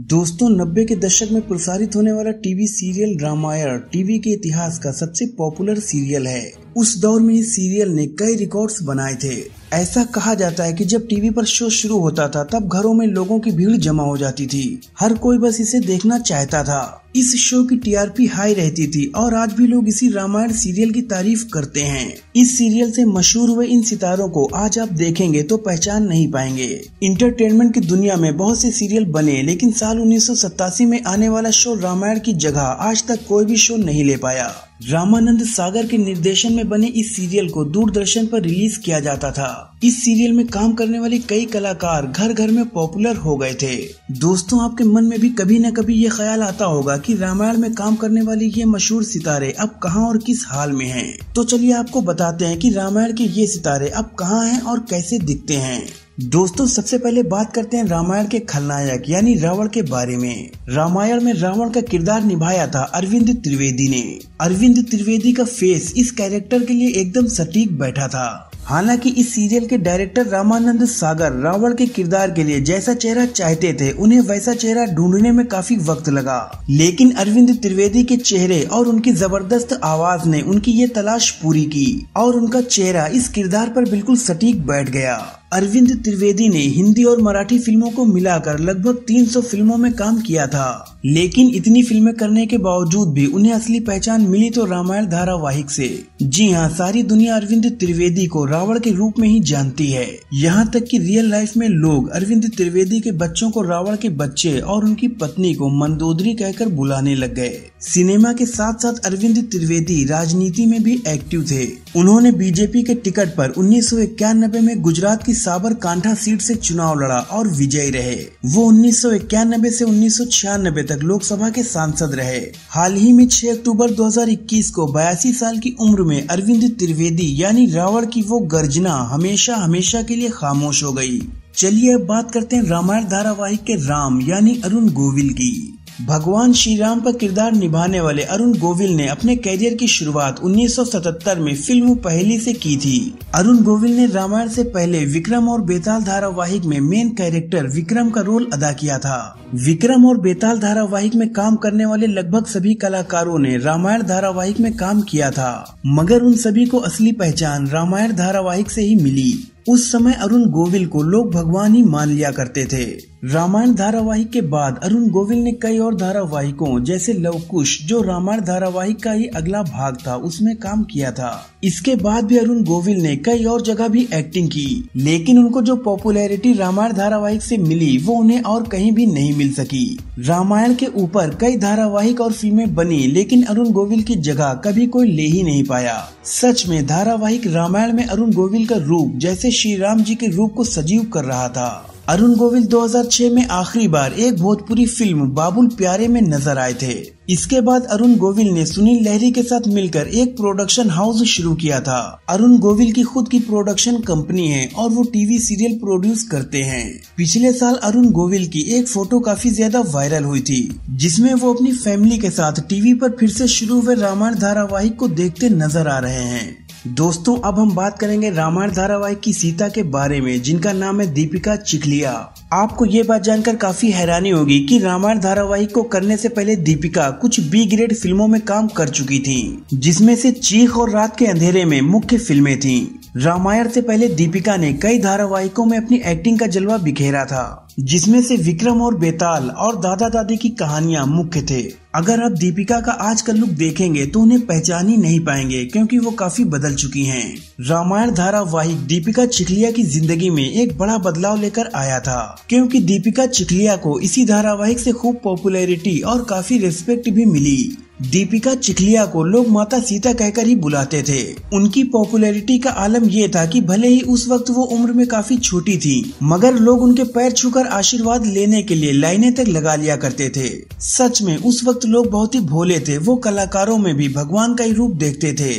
दोस्तों 90 के दशक में प्रसारित होने वाला टीवी सीरियल रामायण टीवी के इतिहास का सबसे पॉपुलर सीरियल है। उस दौर में इस सीरियल ने कई रिकॉर्ड्स बनाए थे। ऐसा कहा जाता है कि जब टीवी पर शो शुरू होता था तब घरों में लोगों की भीड़ जमा हो जाती थी। हर कोई बस इसे देखना चाहता था। इस शो की टीआरपी हाई रहती थी और आज भी लोग इसी रामायण सीरियल की तारीफ करते हैं। इस सीरियल से मशहूर हुए इन सितारों को आज आप देखेंगे तो पहचान नहीं पाएंगे। इंटरटेनमेंट की दुनिया में बहुत से सीरियल बने, लेकिन साल 1987 में आने वाला शो रामायण की जगह आज तक कोई भी शो नहीं ले पाया। रामानंद सागर के निर्देशन में बने इस सीरियल को दूरदर्शन पर रिलीज किया जाता था। इस सीरियल में काम करने वाले कई कलाकार घर घर में पॉपुलर हो गए थे। दोस्तों, आपके मन में भी कभी न कभी ये ख्याल आता होगा कि रामायण में काम करने वाले ये मशहूर सितारे अब कहां और किस हाल में हैं। तो चलिए आपको बताते हैं कि रामायण के ये सितारे अब कहां हैं और कैसे दिखते हैं। दोस्तों, सबसे पहले बात करते हैं रामायण के खलनायक यानी रावण के बारे में। रामायण में रावण का किरदार निभाया था अरविंद त्रिवेदी ने। अरविंद त्रिवेदी का फेस इस कैरेक्टर के लिए एकदम सटीक बैठा था। हालांकि इस सीरियल के डायरेक्टर रामानंद सागर रावण के किरदार के लिए जैसा चेहरा चाहते थे, उन्हें वैसा चेहरा ढूंढने में काफी वक्त लगा। लेकिन अरविंद त्रिवेदी के चेहरे और उनकी जबरदस्त आवाज ने उनकी ये तलाश पूरी की और उनका चेहरा इस किरदार पर बिल्कुल सटीक बैठ गया। अरविंद त्रिवेदी ने हिंदी और मराठी फिल्मों को मिलाकर लगभग 300 फिल्मों में काम किया था। लेकिन इतनी फिल्में करने के बावजूद भी उन्हें असली पहचान मिली तो रामायण धारावाहिक से। जी हाँ, सारी दुनिया अरविंद त्रिवेदी को रावण के रूप में ही जानती है। यहाँ तक कि रियल लाइफ में लोग अरविंद त्रिवेदी के बच्चों को रावण के बच्चे और उनकी पत्नी को मंदोदरी कहकर बुलाने लग गए। सिनेमा के साथ साथ अरविंद त्रिवेदी राजनीति में भी एक्टिव थे। उन्होंने बीजेपी के टिकट पर 1991 में गुजरात की साबरकांठा सीट से चुनाव लड़ा और विजयी रहे। वो 1991 से 1996 तक लोकसभा के सांसद रहे। हाल ही में 6 अक्टूबर 2021 को 82 साल की उम्र में अरविंद त्रिवेदी यानी रावण की वो गर्जना हमेशा हमेशा के लिए खामोश हो गई। चलिए अब बात करते हैं रामायण धारावाहिक के राम यानी अरुण गोविल की। भगवान श्री राम पर किरदार निभाने वाले अरुण गोविल ने अपने कैरियर की शुरुआत 1977 में फिल्म पहली से की थी। अरुण गोविल ने रामायण से पहले विक्रम और बेताल धारावाहिक में मेन कैरेक्टर विक्रम का रोल अदा किया था। विक्रम और बेताल धारावाहिक में काम करने वाले लगभग सभी कलाकारों ने रामायण धारावाहिक में काम किया था, मगर उन सभी को असली पहचान रामायण धारावाहिक से ही मिली। उस समय अरुण गोविल को लोग भगवान ही मान लिया करते थे। रामायण धारावाहिक के बाद अरुण गोविल ने कई और धारावाहिकों जैसे लवकुश, जो रामायण धारावाहिक का ही अगला भाग था, उसमें काम किया था। इसके बाद भी अरुण गोविल ने कई और जगह भी एक्टिंग की, लेकिन उनको जो पॉपुलैरिटी रामायण धारावाहिक से मिली वो उन्हें और कहीं भी नहीं मिल सकी। रामायण के ऊपर कई धारावाहिक और फिल्में बनी, लेकिन अरुण गोविल की जगह कभी कोई ले ही नहीं पाया। सच में धारावाहिक रामायण में अरुण गोविल का रूप जैसे श्री राम जी के रूप को सजीव कर रहा था। अरुण गोविल 2006 में आखिरी बार एक भोजपुरी फिल्म बाबुल प्यारे में नजर आए थे। इसके बाद अरुण गोविल ने सुनील लहरी के साथ मिलकर एक प्रोडक्शन हाउस शुरू किया था। अरुण गोविल की खुद की प्रोडक्शन कंपनी है और वो टीवी सीरियल प्रोड्यूस करते हैं। पिछले साल अरुण गोविल की एक फोटो काफी ज्यादा वायरल हुई थी, जिसमें वो अपनी फैमिली के साथ टीवी पर फिर से शुरू हुए रामायण धारावाहिक को देखते नजर आ रहे हैं। दोस्तों, अब हम बात करेंगे रामायण धारावाहिक की सीता के बारे में, जिनका नाम है दीपिका चिखलिया। आपको ये बात जानकर काफी हैरानी होगी कि रामायण धारावाहिक को करने से पहले दीपिका कुछ बी ग्रेड फिल्मों में काम कर चुकी थी, जिसमें से चीख और रात के अंधेरे में मुख्य फिल्में थीं। रामायण से पहले दीपिका ने कई धारावाहिकों में अपनी एक्टिंग का जलवा बिखेरा था, जिसमें से विक्रम और बेताल और दादा दादी की कहानियां मुख्य थे। अगर आप दीपिका का आज का लुक देखेंगे तो उन्हें पहचान ही नहीं पाएंगे, क्योंकि वो काफी बदल चुकी हैं। रामायण धारावाहिक दीपिका चिखलिया की जिंदगी में एक बड़ा बदलाव लेकर आया था, क्योंकि दीपिका चिखलिया को इसी धारावाहिक से खूब पॉपुलैरिटी और काफी रिस्पेक्ट भी मिली। दीपिका चिखलिया को लोग माता सीता कहकर ही बुलाते थे। उनकी पॉपुलैरिटी का आलम ये था कि भले ही उस वक्त वो उम्र में काफी छोटी थी, मगर लोग उनके पैर छूकर आशीर्वाद लेने के लिए लाइनें तक लगा लिया करते थे। सच में उस वक्त लोग बहुत ही भोले थे, वो कलाकारों में भी भगवान का ही रूप देखते थे।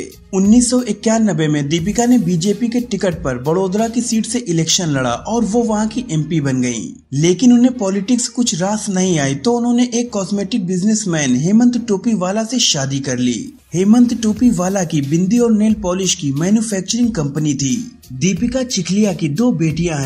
1991 में दीपिका ने बीजेपी के टिकट पर बड़ोदरा की सीट से इलेक्शन लड़ा और वो वहां की एमपी बन गयी। लेकिन उन्हें पॉलिटिक्स कुछ रास नहीं आई तो उन्होंने एक कॉस्मेटिक बिजनेसमैन हेमंत टोपीवाला से शादी कर ली। हेमंत टोपीवाला की बिंदी और नेल पॉलिश की मैन्युफैक्चरिंग कंपनी थी। दीपिका चिखलिया की 2 बेटियां हैं।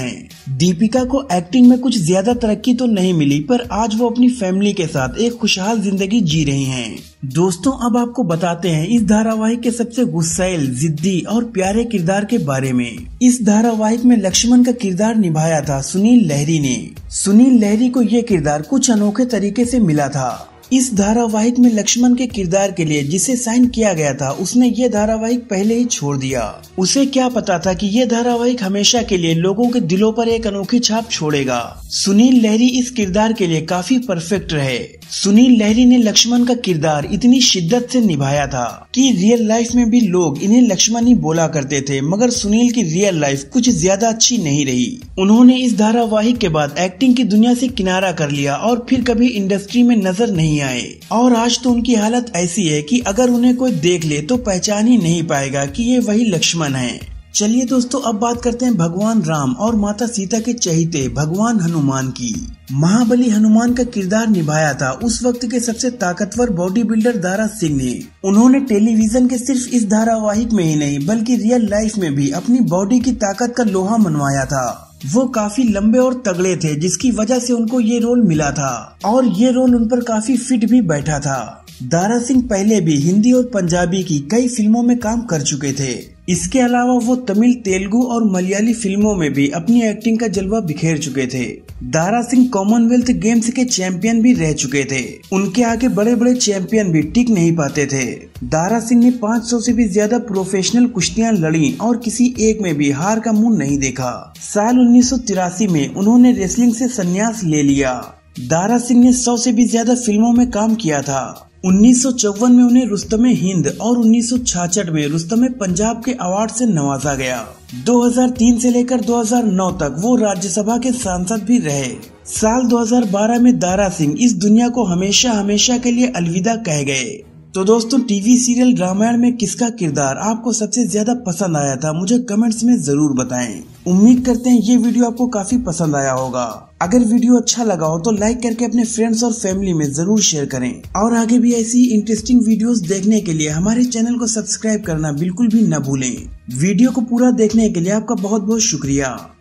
दीपिका को एक्टिंग में कुछ ज्यादा तरक्की तो नहीं मिली, पर आज वो अपनी फैमिली के साथ एक खुशहाल जिंदगी जी रही हैं। दोस्तों, अब आपको बताते हैं इस धारावाहिक के सबसे गुस्सैल, जिद्दी और प्यारे किरदार के बारे में। इस धारावाहिक में लक्ष्मण का किरदार निभाया था सुनील लहरी ने। सुनील लहरी को ये किरदार कुछ अनोखे तरीके से मिला था। इस धारावाहिक में लक्ष्मण के किरदार के लिए जिसे साइन किया गया था, उसने ये धारावाहिक पहले ही छोड़ दिया। उसे क्या पता था कि ये धारावाहिक हमेशा के लिए लोगों के दिलों पर एक अनोखी छाप छोड़ेगा। सुनील लहरी इस किरदार के लिए काफी परफेक्ट रहे। सुनील लहरी ने लक्ष्मण का किरदार इतनी शिद्दत से निभाया था कि रियल लाइफ में भी लोग इन्हें लक्ष्मण ही बोला करते थे, मगर सुनील की रियल लाइफ कुछ ज्यादा अच्छी नहीं रही। उन्होंने इस धारावाहिक के बाद एक्टिंग की दुनिया से किनारा कर लिया और फिर कभी इंडस्ट्री में नजर नहीं आए। और आज तो उनकी हालत ऐसी है कि अगर उन्हें कोई देख ले तो पहचान ही नहीं पाएगा कि ये वही लक्ष्मण हैं। चलिए दोस्तों, अब बात करते हैं भगवान राम और माता सीता के चहेते भगवान हनुमान की। महाबली हनुमान का किरदार निभाया था उस वक्त के सबसे ताकतवर बॉडी बिल्डर दारा सिंह ने। उन्होंने टेलीविजन के सिर्फ इस धारावाहिक में ही नहीं बल्कि रियल लाइफ में भी अपनी बॉडी की ताकत का लोहा मनवाया था। वो काफी लंबे और तगड़े थे, जिसकी वजह से उनको ये रोल मिला था और ये रोल उन पर काफी फिट भी बैठा था। दारा सिंह पहले भी हिंदी और पंजाबी की कई फिल्मों में काम कर चुके थे। इसके अलावा वो तमिल, तेलुगु और मलयाली फिल्मों में भी अपनी एक्टिंग का जलवा बिखेर चुके थे। दारा सिंह कॉमनवेल्थ गेम्स के चैंपियन भी रह चुके थे। उनके आगे बड़े बड़े चैंपियन भी टिक नहीं पाते थे। दारा सिंह ने 500 से भी ज्यादा प्रोफेशनल कुश्तियां लड़ी और किसी एक में भी हार का मुंह नहीं देखा। साल 1983 में उन्होंने रेसलिंग से संन्यास ले लिया। दारा सिंह ने 100 से भी ज्यादा फिल्मों में काम किया था। 1954 में उन्हें रुस्तमे हिंद और 1966 में रुस्तमे पंजाब के अवार्ड से नवाजा गया। 2003 से लेकर 2009 तक वो राज्यसभा के सांसद भी रहे। साल 2012 में दारा सिंह इस दुनिया को हमेशा हमेशा के लिए अलविदा कह गए। तो दोस्तों, टीवी सीरियल रामायण में किसका किरदार आपको सबसे ज्यादा पसंद आया था, मुझे कमेंट्स में जरूर बताएं। उम्मीद करते हैं ये वीडियो आपको काफी पसंद आया होगा। अगर वीडियो अच्छा लगा हो तो लाइक करके अपने फ्रेंड्स और फैमिली में जरूर शेयर करें और आगे भी ऐसी इंटरेस्टिंग वीडियोस देखने के लिए हमारे चैनल को सब्सक्राइब करना बिल्कुल भी न भूलें। वीडियो को पूरा देखने के लिए आपका बहुत बहुत शुक्रिया।